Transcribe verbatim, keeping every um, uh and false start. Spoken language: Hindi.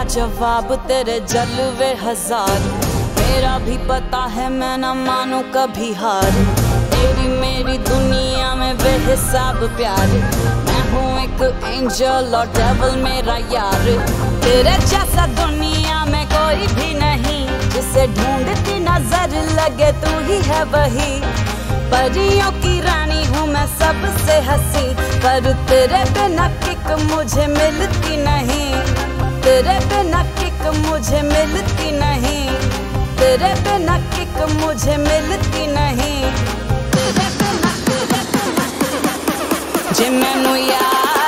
जवाब तेरे जलवे हजार। मेरा भी पता है मैं न मानू कभी हार। तेरी मेरी दुनिया में बेहिसाब प्यार। मैं हूँ एक एंजल और डेविल मेरा यार। तेरे जैसा दुनिया में कोई भी नहीं, जिसे ढूंढती नजर लगे तू ही है वही। परियों की रानी हूँ मैं सबसे हंसी, पर तेरे बिना किक मुझे मिलती नहीं। तेरे बिना किक मुझे मिलती नहीं। तेरे बिना किक मुझे मिलती नहीं। तेरे बिना जे मैनू यार